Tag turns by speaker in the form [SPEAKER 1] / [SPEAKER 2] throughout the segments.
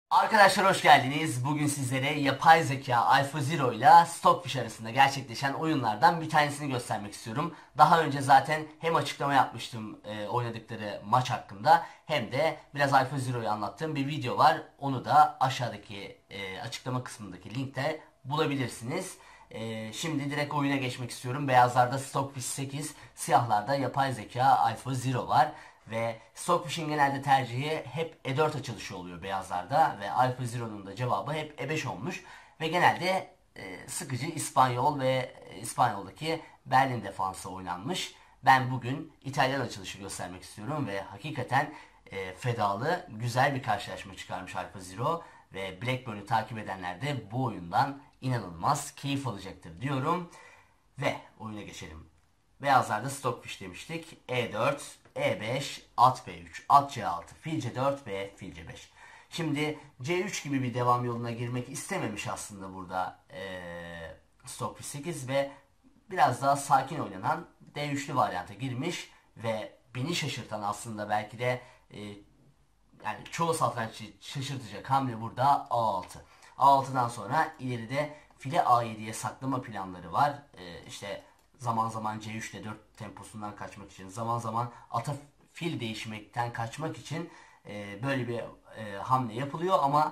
[SPEAKER 1] Arkadaşlar hoş geldiniz. Bugün sizlere yapay zeka AlphaZero ile Stockfish arasında gerçekleşen oyunlardan bir tanesini göstermek istiyorum. Daha önce zaten hem açıklama yapmıştım oynadıkları maç hakkında hem de biraz AlphaZero'yu anlattığım bir video var. Onu da aşağıdaki açıklama kısmındaki linkte bulabilirsiniz. Şimdi direkt oyuna geçmek istiyorum. Beyazlarda Stockfish 8, siyahlarda yapay zeka AlphaZero var. Ve Stockfish'in genelde tercihi hep E4 açılışı oluyor beyazlarda ve AlphaZero'nun da cevabı hep E5 olmuş. Ve genelde sıkıcı İspanyol ve İspanyol'daki Berlin defansı oynanmış. Ben bugün İtalyan açılışı göstermek istiyorum ve hakikaten fedalı güzel bir karşılaşma çıkarmış AlphaZero ve Blackburn'u takip edenler de bu oyundan inanılmaz keyif alacaktır diyorum ve oyuna geçelim. Beyazlarda Stockfish demiştik. E4, E5, at B3, at C6, fil C4 ve fil C5. Şimdi C3 gibi bir devam yoluna girmek istememiş aslında burada Stockfish 8 ve biraz daha sakin oynanan D3'lü varyanta girmiş ve beni şaşırtan aslında belki de yani çoğu satranççı şaşırtacak hamle burada A6. A6'dan sonra ileride file A7'ye saklama planları var. İşte zaman zaman C3 ile 4 temposundan kaçmak için, zaman zaman ata fil değişmekten kaçmak için böyle bir hamle yapılıyor ama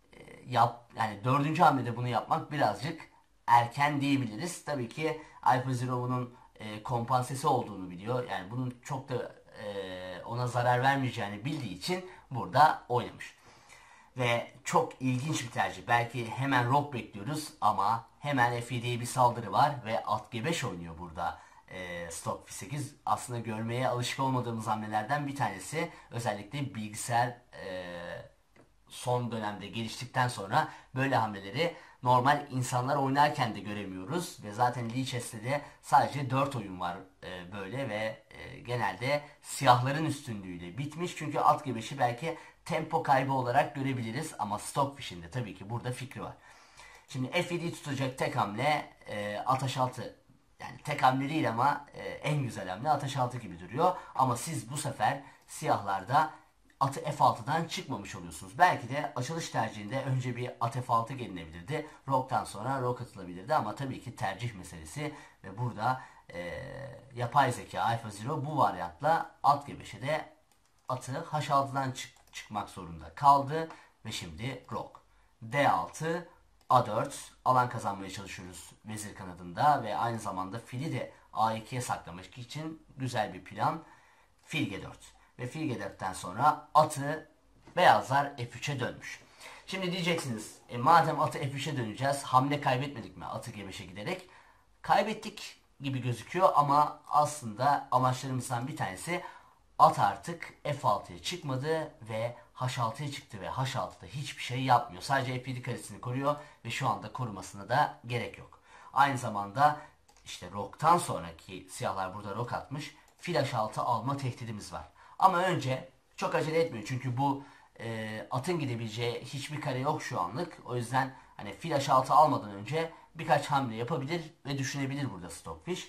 [SPEAKER 1] yani dördüncü hamlede bunu yapmak birazcık erken diyebiliriz. Tabii ki AlphaZero bunun kompansesi olduğunu biliyor. Yani bunun çok da ona zarar vermeyeceğini bildiği için burada oynamış. Ve çok ilginç bir tercih. Belki hemen rock bekliyoruz ama hemen F7'ye bir saldırı var ve at G5 oynuyor burada. Stockfish 8 aslında görmeye alışık olmadığımız hamlelerden bir tanesi. Özellikle bilgisayar son dönemde geliştikten sonra böyle hamleleri normal insanlar oynarken de göremiyoruz. Ve zaten Lichess'te de sadece 4 oyun var böyle ve genelde siyahların üstünlüğüyle bitmiş. Çünkü at G5'i belki tempo kaybı olarak görebiliriz ama Stockfish'in de tabii ki burada fikri var. Şimdi F7'yi tutacak tek hamle at H6, yani tek hamle değil ama en güzel hamle at H6 gibi duruyor. Ama siz bu sefer siyahlarda atı F6'dan çıkmamış oluyorsunuz. Belki de açılış tercihinde önce bir at F6 gelinebilirdi. Rock'tan sonra rock atılabilirdi ama tabii ki tercih meselesi ve burada yapay zeka AlphaZero bu varyantla at G5'e de atı H6'dan çıkmak zorunda kaldı ve şimdi rock. D6, A4 alan kazanmaya çalışıyoruz vezir kanadında ve aynı zamanda fili de A2'ye saklamak için güzel bir plan. Fil G4 ve fil G4'ten sonra atı beyazlar F3'e dönmüş. Şimdi diyeceksiniz madem atı F3'e döneceğiz hamle kaybetmedik mi atı G5'e giderek? Kaybettik gibi gözüküyor ama aslında amaçlarımızdan bir tanesi at artık F6'ya çıkmadı ve H6'ya çıktı ve H6'da hiçbir şey yapmıyor. Sadece F7 karesini koruyor ve şu anda korumasına da gerek yok. Aynı zamanda işte rock'tan sonraki siyahlar burada rock atmış. Fil H6 alma tehdidimiz var. Ama önce çok acele etmiyor çünkü bu atın gidebileceği hiçbir kare yok şu anlık. O yüzden hani fil H6 almadan önce birkaç hamle yapabilir ve düşünebilir burada Stockfish.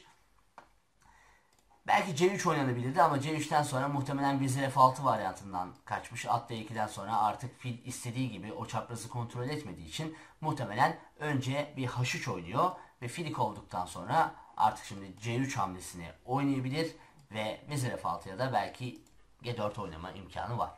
[SPEAKER 1] Belki C3 oynanabilirdi ama C3'ten sonra muhtemelen vezir F6 varyantından kaçmış. At D2'den sonra artık fil istediği gibi o çaprazı kontrol etmediği için muhtemelen önce bir H3 oynuyor ve filik olduktan sonra artık şimdi C3 hamlesini oynayabilir ve vezir F6'ya da belki G4 oynama imkanı var.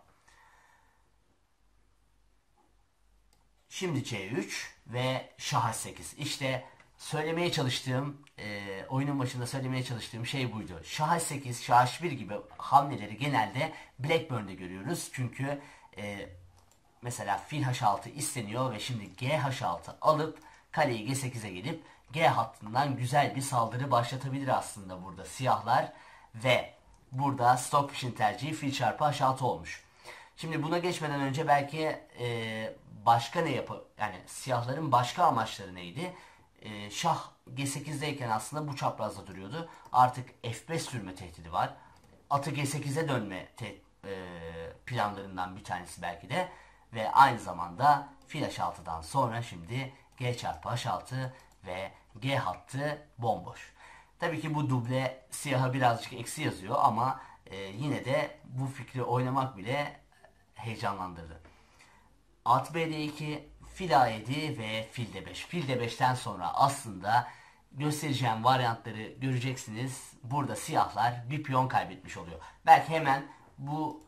[SPEAKER 1] Şimdi C3 ve Şah H8. İşte söylemeye çalıştığım, oyunun başında söylemeye çalıştığım şey buydu. Şah H8, Şah H1 gibi hamleleri genelde Blackburn'de görüyoruz. Çünkü mesela fil H6 isteniyor ve şimdi GH6 alıp kaleyi G8'e gelip G hattından güzel bir saldırı başlatabilir aslında burada siyahlar ve burada Stockfish'in tercihi fil çarpı H6 olmuş. Şimdi buna geçmeden önce belki başka ne yani siyahların başka amaçları neydi? Şah G8'deyken aslında bu çaprazda duruyordu. Artık F5 sürme tehdidi var. Atı G8'e dönme planlarından bir tanesi belki de. Ve aynı zamanda fil H6'dan sonra şimdi G çarpı H6 ve G hattı bomboş. Tabii ki bu duble siyaha birazcık eksi yazıyor ama yine de bu fikri oynamak bile heyecanlandırdı. at bd2, fil a7 ve fil d5. Fil d5'ten sonra aslında göstereceğim varyantları göreceksiniz. Burada siyahlar bir piyon kaybetmiş oluyor. Belki hemen bu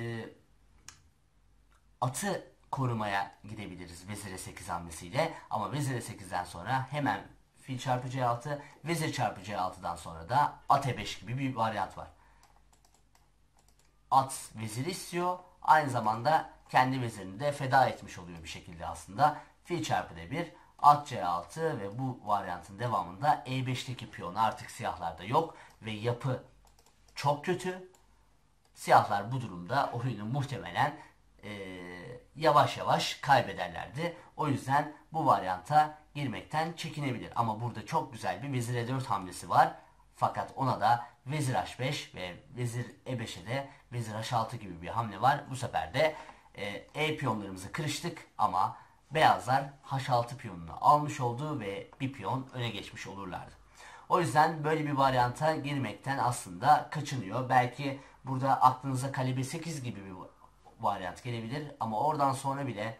[SPEAKER 1] atı korumaya gidebiliriz vezir e8 hamlesiyle. Ama vezir e8'den sonra hemen fil çarpı c6, vezir çarpı c6'dan sonra da at e5 gibi bir varyant var. At vezir istiyor. Aynı zamanda kendi vezirini de feda etmiş oluyor bir şekilde aslında. Fil çarpı d1, at c6 ve bu varyantın devamında e5'teki piyon artık siyahlarda yok ve yapı çok kötü. Siyahlar bu durumda oyunu muhtemelen yavaş yavaş kaybederlerdi. O yüzden bu varyanta girmekten çekinebilir. Ama burada çok güzel bir vezir e4 hamlesi var. Fakat ona da vezir h5 ve vezir e5'e de vezir h6 gibi bir hamle var. Bu sefer de piyonlarımızı kırıştık ama beyazlar h6 piyonunu almış oldu ve bir piyon öne geçmiş olurlardı. O yüzden böyle bir varyanta girmekten aslında kaçınıyor. Belki burada aklınıza kale b8 gibi bir varyant gelebilir ama oradan sonra bile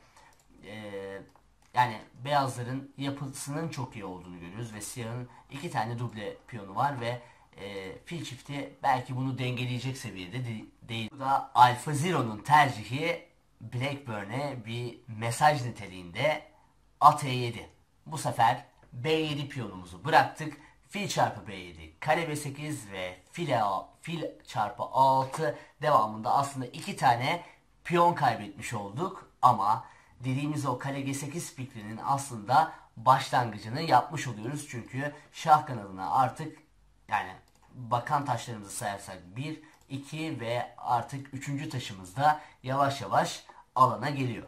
[SPEAKER 1] yani beyazların yapısının çok iyi olduğunu görüyoruz ve siyahın 2 tane duble piyonu var ve fil çifti belki bunu dengeleyecek seviyede değil. Burada AlphaZero'nun tercihi Blackburn'e bir mesaj niteliğinde at e7. Bu sefer b7 piyonumuzu bıraktık. Fil çarpı b7, kale b8 ve fil çarpı a6 devamında aslında 2 tane piyon kaybetmiş olduk ama dediğimiz o kale g8 fikrinin aslında başlangıcını yapmış oluyoruz. Çünkü şah kanadına artık yani bakan taşlarımızı sayarsak 1, 2 ve artık 3. taşımız da yavaş yavaş alana geliyor.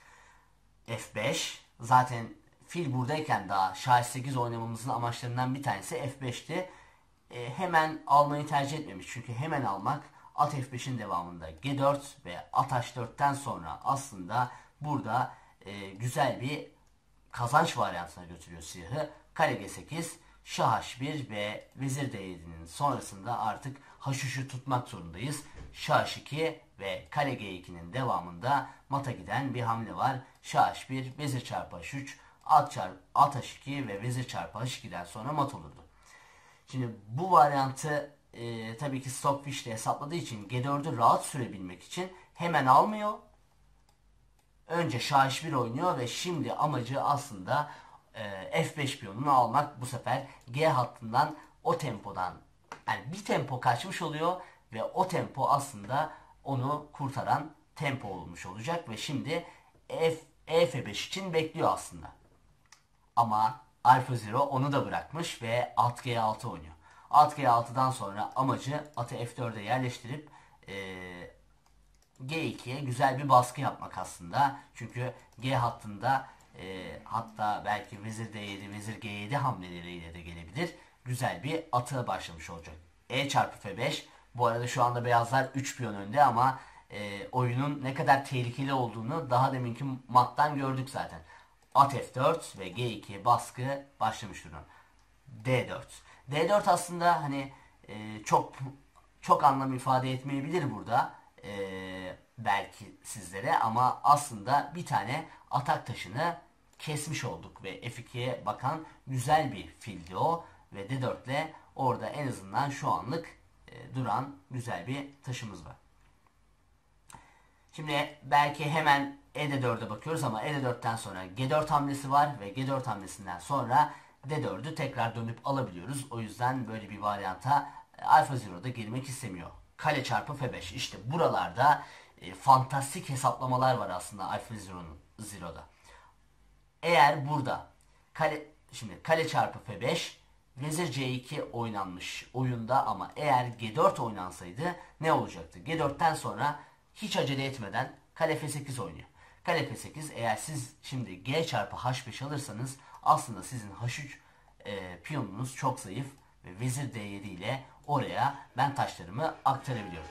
[SPEAKER 1] F5 zaten fil buradayken daha şah 8 oynamamızın amaçlarından bir tanesi F5'ti. Hemen almayı tercih etmemiş. Çünkü hemen almak at F5'in devamında G4 ve at H4'ten sonra aslında burada güzel bir kazanç varyantına götürüyor siyahı. Kale G8, şah H1 ve vezir D7'nin sonrasında artık H3'ü tutmak zorundayız. Şah H2 ve kale G2'nin devamında mata giden bir hamle var. Şah H1, vezir çarpı H3, at H2 ve vezir çarpı H2'den sonra mat olurdu. Şimdi bu varyantı tabii ki Stockfish'te hesapladığı için G4'ü rahat sürebilmek için hemen almıyor. Önce Şah H1 oynuyor ve şimdi amacı aslında F5 piyonunu almak. Bu sefer G hattından o tempodan yani bir tempo kaçmış oluyor ve o tempo aslında onu kurtaran tempo olmuş olacak ve şimdi F5 için bekliyor aslında. Ama AlphaZero onu da bırakmış ve at G6 oynuyor. At G6'dan sonra amacı atı F4'e yerleştirip G2'ye güzel bir baskı yapmak aslında. Çünkü G hattında hatta belki vezir D7, vezir G7 hamleleriyle de gelebilir. Güzel bir atığa başlamış olacak. E çarpı F5. Bu arada şu anda beyazlar 3 piyon önde ama oyunun ne kadar tehlikeli olduğunu daha deminki mattan gördük zaten. At F4 ve G2'ye baskı başlamış durumda. D4. D4 aslında hani çok anlam ifade etmeyebilir burada. Belki sizlere ama aslında bir tane atak taşını kesmiş olduk ve F2'ye bakan güzel bir fildi o ve D4 ile orada en azından şu anlık duran güzel bir taşımız var. Şimdi belki hemen E4'e bakıyoruz ama E4'ten sonra G4 hamlesi var ve G4 hamlesinden sonra D4'ü tekrar dönüp alabiliyoruz. O yüzden böyle bir varyanta AlphaZero'da girmek istemiyor. Kale çarpı F5. İşte buralarda fantastik hesaplamalar var aslında AlphaZero'da. Eğer burada kale çarpı F5 vezir C2 oynanmış oyunda ama eğer G4 oynansaydı ne olacaktı? G4'ten sonra hiç acele etmeden kale F8 oynuyor. Kale F8 eğer siz şimdi G çarpı H5 alırsanız aslında sizin H3 piyonunuz çok zayıf ve vezir D7 ile oraya ben taşlarımı aktarabiliyorum.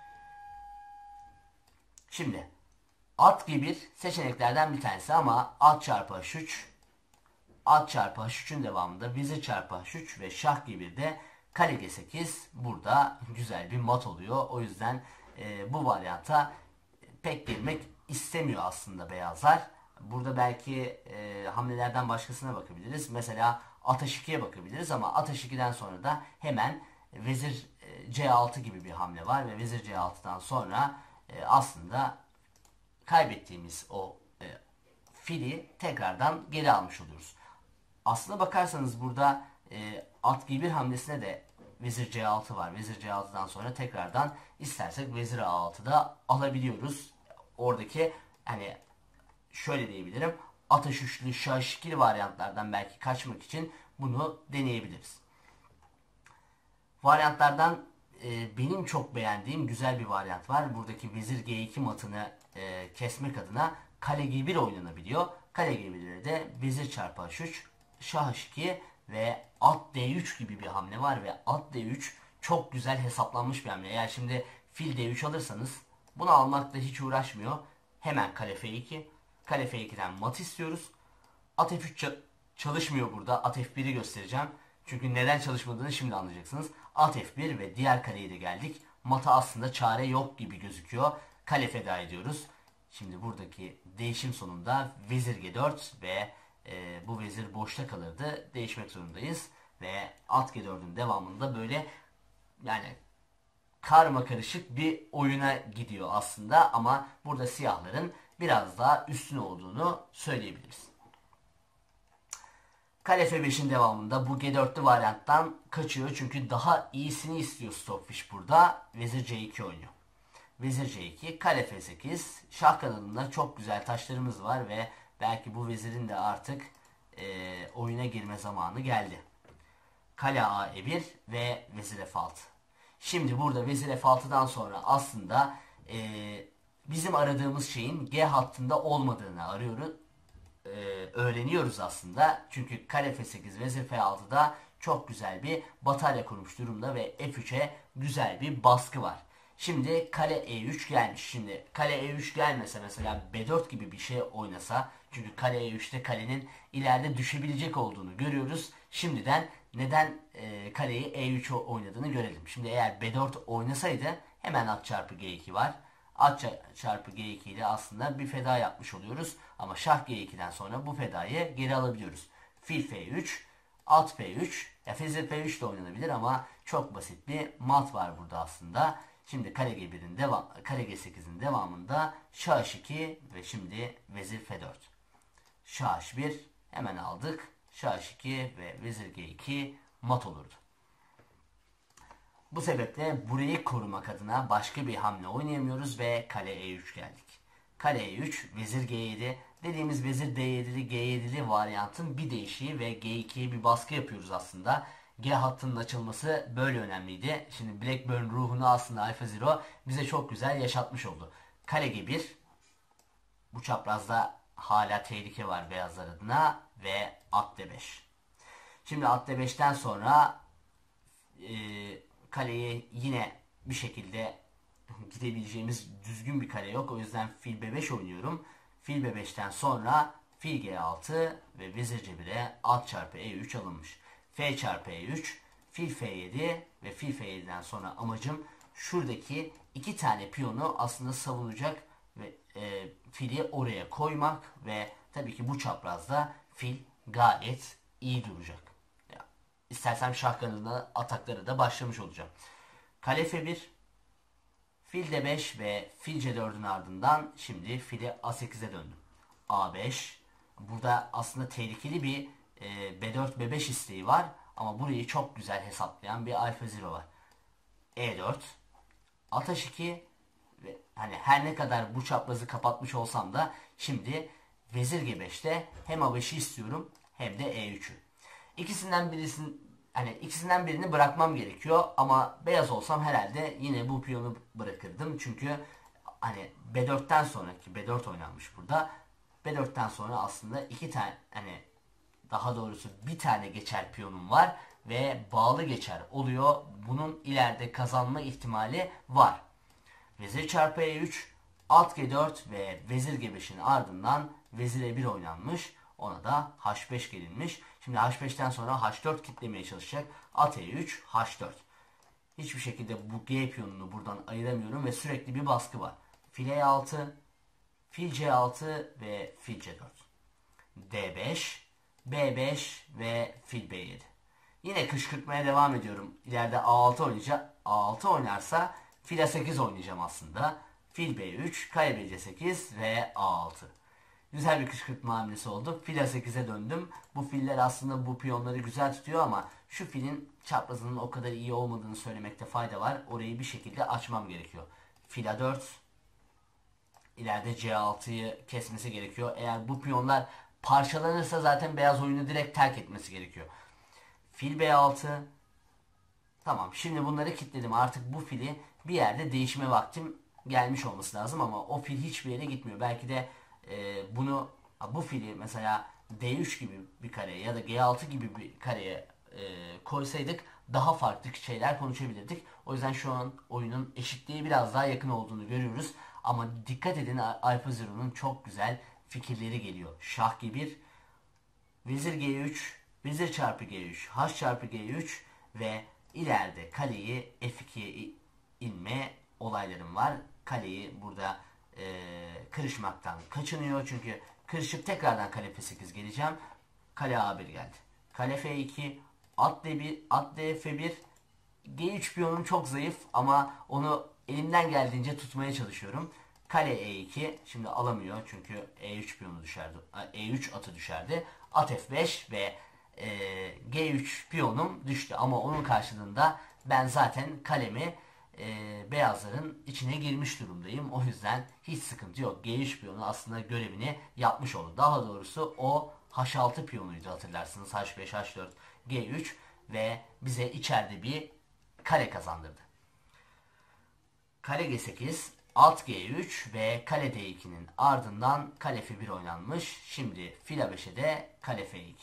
[SPEAKER 1] Şimdi at G1 seçeneklerden bir tanesi ama at çarpı H3, at çarpı H3'ün devamında vezir çarpı H3 ve şah G1'de kale G8 burada güzel bir mat oluyor. O yüzden bu varyanta pek girmek istemiyor aslında beyazlar. Burada belki hamlelerden başkasına bakabiliriz. Mesela at h2'ye bakabiliriz ama at h2'den sonra da hemen vezir c6 gibi bir hamle var ve vezir c6'dan sonra aslında kaybettiğimiz o fili tekrardan geri almış oluyoruz. Aslına bakarsanız burada at g1 hamlesine de vezir c6 var. Vezir c6'dan sonra tekrardan istersek vezir a6'da alabiliyoruz. Oradaki hani şöyle diyebilirim. At h3'lü şah h2'li varyantlardan belki kaçmak için bunu deneyebiliriz. Varyantlardan benim çok beğendiğim güzel bir varyant var. Buradaki vezir g2 matını kesmek adına kale g1 oynanabiliyor. Kale g1'de de vezir çarpı h3, şah h2 ve at d3 gibi bir hamle var ve at d3 çok güzel hesaplanmış bir hamle. Eğer şimdi fil d3 alırsanız bunu almakla hiç uğraşmıyor. Hemen kale f2, kale f2'den mat istiyoruz. At f3 çalışmıyor burada. At f1'i göstereceğim. Çünkü neden çalışmadığını şimdi anlayacaksınız. At f1 ve diğer kaleye de geldik. Mata aslında çare yok gibi gözüküyor. Kale feda ediyoruz. Şimdi buradaki değişim sonunda vezir g4 ve bu vezir boşta kalırdı. Değişmek zorundayız. Ve at g4'ün devamında böyle yani karma karışık bir oyuna gidiyor aslında. Ama burada siyahların biraz daha üstün olduğunu söyleyebiliriz. Kale f5'in devamında bu g4'lü varyanttan kaçıyor. Çünkü daha iyisini istiyor Stockfish burada. Vezir c2 oynuyor. Vezir c2, kale f8. Şah kanalında çok güzel taşlarımız var ve belki bu vezirin de artık oyuna girme zamanı geldi. Kale a e1 ve vezir f6. Şimdi burada vezir f6'dan sonra aslında bizim aradığımız şeyin G hattında olmadığını öğreniyoruz aslında. Çünkü kale f8, vezir f6'da çok güzel bir batarya kurmuş durumda ve f3'e güzel bir baskı var. Şimdi kale e3 gelmiş. Şimdi kale e3 gelmese mesela b4 gibi bir şey oynasa, çünkü kale e3'te kalenin ileride düşebilecek olduğunu görüyoruz. Şimdiden neden kaleyi e3 oynadığını görelim. Şimdi eğer b4 oynasaydı hemen at çarpı g2 var. At çarpı g2 ile aslında bir feda yapmış oluyoruz. Ama şah g2'den sonra bu fedayı geri alabiliyoruz. Fil f3, at f3, ya vezir f3 de oynanabilir ama çok basit bir mat var burada aslında. Şimdi kare g1'in kare g8'in devamında şah h2 ve şimdi vezir f4. Şah h1 hemen aldık. Şah h2 ve vezir g2 mat olurdu. Bu sebeple burayı korumak adına başka bir hamle oynayamıyoruz ve kale e3 geldik. Kale e3, vezir g7 dediğimiz vezir d7'li g7'li varyantın bir değişiği ve g2'ye bir baskı yapıyoruz aslında. G hattının açılması böyle önemliydi. Şimdi Blackburn ruhunu aslında AlphaZero bize çok güzel yaşatmış oldu. Kale g1, bu çaprazda hala tehlike var beyazlar adına ve at d5. Şimdi at d5'ten sonra kaleye yine bir şekilde gidebileceğimiz düzgün bir kale yok. O yüzden fil b5 oynuyorum. Fil b5'ten sonra fil g6 ve vezir c1'e at çarpı e3 alınmış. F çarpı e3, fil f7 ve fil f7'den sonra amacım şuradaki iki tane piyonu aslında savunacak ve fili oraya koymak ve tabii ki bu çaprazda fil gayet iyi duracak. İstersem şah kanadına atakları da başlamış olacağım. Kale f1, fil d5 ve fil c4'ün ardından şimdi fili a8'e döndüm. a5. Burada aslında tehlikeli bir b4 b5 isteği var ama burayı çok güzel hesaplayan bir AlphaZero var. e4, at h2 ve hani her ne kadar bu çaprazı kapatmış olsam da şimdi vezir g5'te hem a5'i istiyorum hem de e3'ü. İkisinden birini bırakmam gerekiyor ama beyaz olsam herhalde yine bu piyonu bırakırdım. Çünkü hani b4'ten sonraki b4 oynanmış burada. B4'ten sonra aslında iki tane daha doğrusu bir tane geçer piyonum var ve bağlı geçer oluyor. Bunun ileride kazanma ihtimali var. Vezir çarpı e3, at g4 ve vezir g5'in ardından vezir e1 oynanmış. Ona da h5 gelinmiş. Şimdi h5'ten sonra h4 kitlemeye çalışacak. At e3, h4. Hiçbir şekilde bu g piyonunu buradan ayıramıyorum ve sürekli bir baskı var. Fil e6, fil C6 ve fil C4. D5, B5 ve fil B7. Yine kışkırtmaya devam ediyorum. İleride A6 oynayacak. A6 oynarsa fil A8 oynayacağım aslında. Fil B3, kale BC8 ve A6. Güzel bir kışkırtma hamlesi oldu. Fil A8'e döndüm. Bu filler aslında bu piyonları güzel tutuyor ama şu filin çaprazının o kadar iyi olmadığını söylemekte fayda var. Orayı bir şekilde açmam gerekiyor. Fil A4. İleride C6'yı kesmesi gerekiyor. Eğer bu piyonlar parçalanırsa zaten beyaz oyunu direkt terk etmesi gerekiyor. Fil B6. Tamam, şimdi bunları kilitledim. Artık bu fili bir yerde değişme vaktim gelmiş olması lazım ama o fil hiçbir yere gitmiyor. Belki de bu fili mesela D3 gibi bir kareye ya da G6 gibi bir kareye koysaydık daha farklı şeyler konuşabilirdik. O yüzden şu an oyunun eşitliğe biraz daha yakın olduğunu görüyoruz. Ama dikkat edin, AlphaZero'nun çok güzel fikirleri geliyor. Şah G1, Vezir G3, Vezir çarpı G3, H çarpı G3 ve ileride kaleyi F2'ye inme olaylarım var. Kaleyi burada kırışmaktan kaçınıyor. Çünkü kırışıp tekrardan kale F8 geleceğim. Kale A1 geldi. Kale F2, at D1, at D F1. G3 piyonum çok zayıf ama onu elimden geldiğince tutmaya çalışıyorum. Kale E2 şimdi alamıyor çünkü E3 piyonu düşerdi. E3 atı düşerdi. At F5 ve G3 piyonum düştü ama onun karşılığında ben zaten kalemi beyazların içine girmiş durumdayım. O yüzden hiç sıkıntı yok. G3 piyonu aslında görevini yapmış oldu. Daha doğrusu o H6 piyonuydu, hatırlarsınız. H5, H4, G3 ve bize içeride bir kare kazandırdı. Kale G8, at G3 ve kale D2'nin ardından kale F1 oynanmış. Şimdi fil A5'e de kale F2.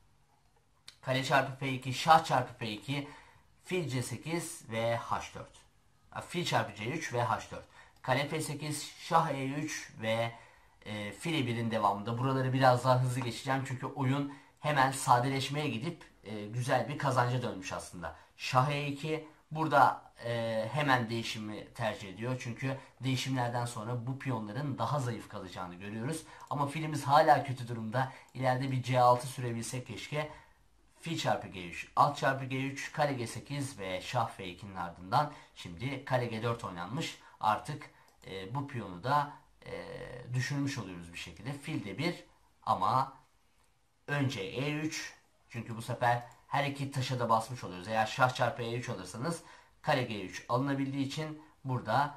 [SPEAKER 1] Kale çarpı F2, şah çarpı F2, fil C8 ve H4. Fil çarpı C3 ve H4. Kale F8, şah E3 ve fil E1'in devamında. Buraları biraz daha hızlı geçeceğim çünkü oyun hemen sadeleşmeye gidip güzel bir kazanca dönmüş aslında. Şah E2 burada hemen değişimi tercih ediyor. Çünkü değişimlerden sonra bu piyonların daha zayıf kalacağını görüyoruz. Ama filimiz hala kötü durumda. İleride bir C6 sürebilsek keşke. Fil çarpı G3, at çarpı G3, kale G8 ve şah F2'nin ardından şimdi kale G4 oynanmış. Artık bu piyonu da düşürmüş oluyoruz bir şekilde. Fil de bir ama önce E3, çünkü bu sefer her iki taşa da basmış oluyoruz. Eğer şah çarpı E3 alırsanız kale G3 alınabildiği için burada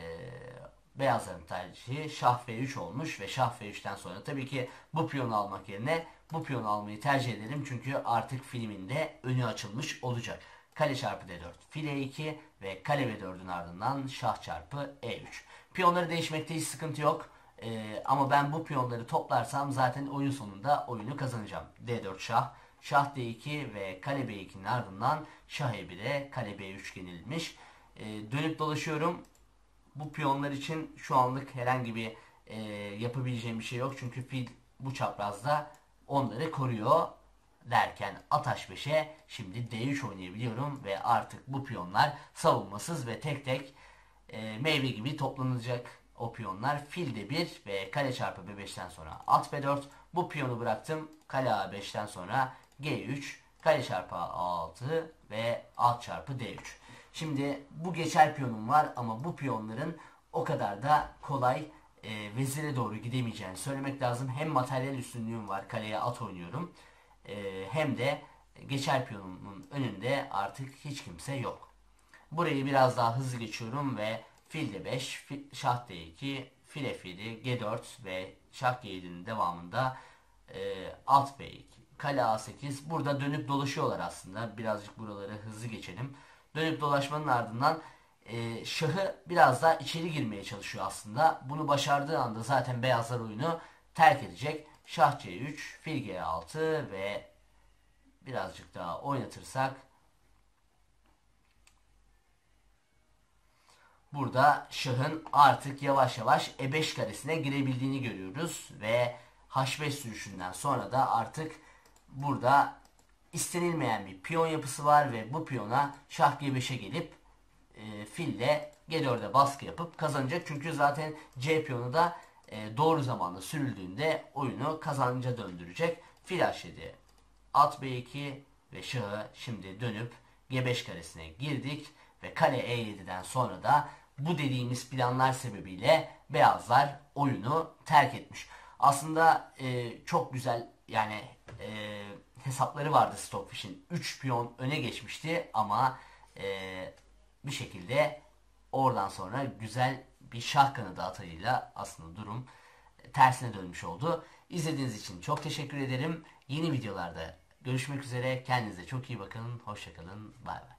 [SPEAKER 1] beyazların tercihi şah F3 olmuş ve şah F3'ten sonra tabii ki bu piyonu almak yerine bu piyonu almayı tercih ederim. Çünkü artık filimin de önü açılmış olacak. Kale çarpı D4, fil E2 ve kale B4'ün ardından şah çarpı E3. Piyonları değişmekte hiç sıkıntı yok. Ama ben bu piyonları toplarsam zaten oyun sonunda oyunu kazanacağım. D4 şah, şah D2 ve kale B2'nin ardından şah E1'e kale B3 yenilmiş. Dönüp dolaşıyorum. Bu piyonlar için şu anlık herhangi bir yapabileceğim bir şey yok. Çünkü fil bu çaprazda onları koruyor derken at H5'e şimdi D3 oynayabiliyorum ve artık bu piyonlar savunmasız ve tek tek meyve gibi toplanacak o piyonlar. Fil D1 ve kale çarpı B5'ten sonra at B4. Bu piyonu bıraktım. Kale A5'ten sonra G3, kale çarpı A6 ve at çarpı D3. Şimdi bu geçer piyonum var ama bu piyonların o kadar da kolay vezire doğru gidemeyeceğini söylemek lazım. Hem materyal üstünlüğüm var, kaleye at oynuyorum. Hem de geçer piyonumun önünde artık hiç kimse yok. Burayı biraz daha hızlı geçiyorum ve fil D5, şah D2, fil F7, G4 ve şah G7'nin devamında at B2, kale A8. Burada dönüp dolaşıyorlar aslında. Birazcık buraları hızlı geçelim. Dönüp dolaşmanın ardından şahı biraz daha içeri girmeye çalışıyor aslında. Bunu başardığı anda zaten beyazlar oyunu terk edecek. Şah C3, fil G6 ve birazcık daha oynatırsak burada şahın artık yavaş yavaş E5 karesine girebildiğini görüyoruz ve H5 sürüşünden sonra da artık burada istenilmeyen bir piyon yapısı var ve bu piyona şah G5'e gelip fille G4'e baskı yapıp kazanacak. Çünkü zaten C piyonu da doğru zamanda sürüldüğünde oyunu kazanca döndürecek. Fil H7, at B2 ve şahı şimdi dönüp G5 karesine girdik ve kale E7'den sonra da bu dediğimiz planlar sebebiyle beyazlar oyunu terk etmiş. Aslında çok güzel yani hesapları vardı Stockfish'in. 3 piyon öne geçmişti ama bir şekilde oradan sonra güzel bir şah kanadı atağıyla aslında durum tersine dönmüş oldu. İzlediğiniz için çok teşekkür ederim. Yeni videolarda görüşmek üzere. Kendinize çok iyi bakın. Hoşçakalın. Bay bay.